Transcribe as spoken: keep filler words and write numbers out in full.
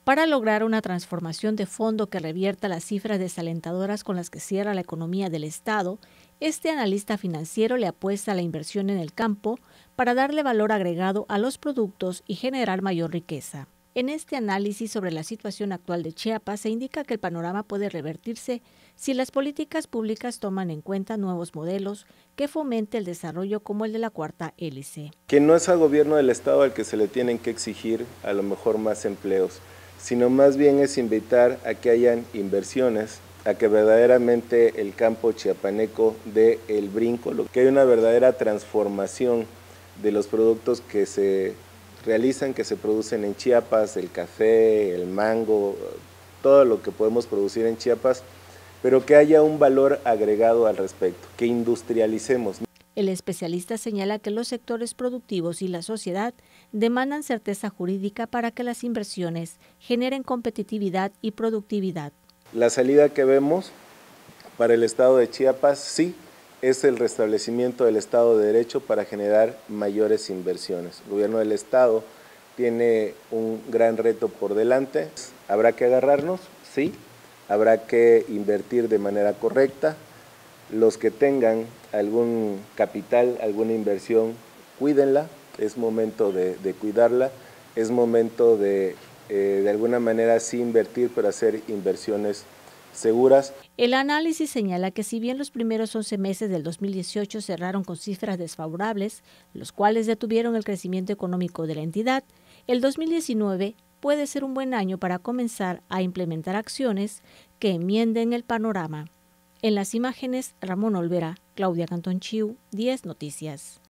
Para lograr una transformación de fondo que revierta las cifras desalentadoras con las que cierra la economía del Estado, este analista financiero le apuesta a la inversión en el campo para darle valor agregado a los productos y generar mayor riqueza. En este análisis sobre la situación actual de Chiapas se indica que el panorama puede revertirse si las políticas públicas toman en cuenta nuevos modelos que fomente el desarrollo como el de la cuarta hélice. Que no es al gobierno del Estado al que se le tienen que exigir a lo mejor más empleos, sino más bien es invitar a que hayan inversiones, a que verdaderamente el campo chiapaneco dé el brinco, que haya una verdadera transformación de los productos que se realizan, que se producen en Chiapas, el café, el mango, todo lo que podemos producir en Chiapas, pero que haya un valor agregado al respecto, que industrialicemos. El especialista señala que los sectores productivos y la sociedad demandan certeza jurídica para que las inversiones generen competitividad y productividad. La salida que vemos para el Estado de Chiapas sí es el restablecimiento del Estado de Derecho para generar mayores inversiones. El gobierno del Estado tiene un gran reto por delante, habrá que agarrarnos, sí, habrá que invertir de manera correcta. Los que tengan algún capital, alguna inversión, cuídenla, es momento de, de cuidarla, es momento de, eh, de alguna manera sí invertir, pero hacer inversiones seguras. El análisis señala que si bien los primeros once meses del dos mil dieciocho cerraron con cifras desfavorables, los cuales detuvieron el crecimiento económico de la entidad, el dos mil diecinueve puede ser un buen año para comenzar a implementar acciones que enmienden el panorama. En las imágenes, Ramón Olvera, Claudia Cantón Chiu, diez Noticias.